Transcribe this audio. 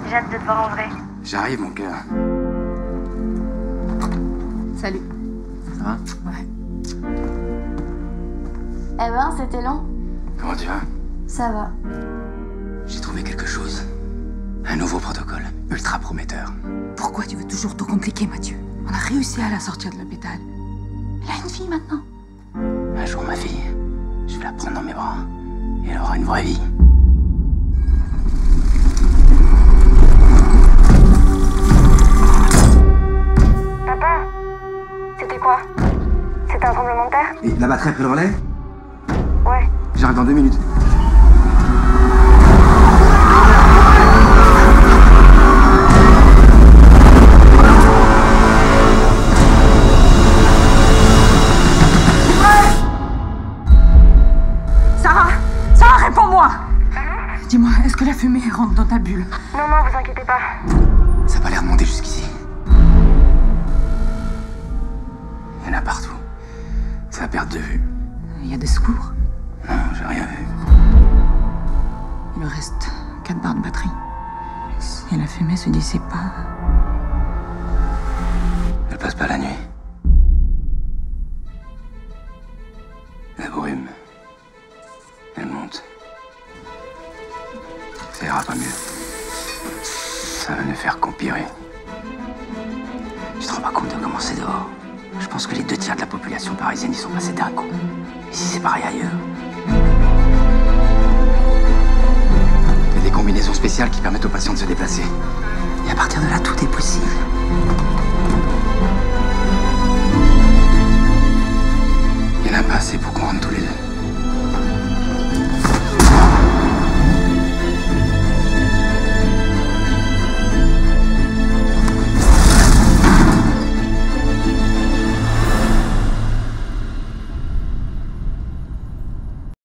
J'ai hâte de te voir en vrai. J'arrive, mon cœur. Salut. Ça va? Ouais. Eh ben, c'était long. Comment tu vas? Ça va. J'ai trouvé quelque chose. Un nouveau protocole, ultra prometteur. Pourquoi tu veux toujours tout compliquer, Mathieu? On a réussi à la sortir de l'hôpital. Elle a une fille maintenant. Un jour, ma fille, je vais la prendre dans mes bras. Et elle aura une vraie vie. Papa, c'était quoi? C'était un tremblement de terre? Et la batterie a pris le relais? Ouais. J'arrive dans 2 minutes. Sarah, réponds-moi! Dis-moi, est-ce que la fumée rentre dans ta bulle? Non, vous inquiétez pas. Ça n'a pas l'air de monter jusqu'ici. Il y en a partout. C'est à perte de vue. Il y a des secours. Non, j'ai rien vu. Il me reste 4 barres de batterie. Et la fumée se dissipe pas. Elle passe pas la nuit. La brume. Elle monte. Ça ira pas mieux. Ça va ne faire qu'empirer. Tu te rends pas compte de comment c'est dehors? Je pense que les 2 tiers de la population parisienne y sont passés d'un coup. Et si c'est pareil ailleurs? Il y a des combinaisons spéciales qui permettent aux patients de se déplacer. Et à partir de là, tout est possible. Il n'y en a pas assez pour qu'on rentre tous les deux.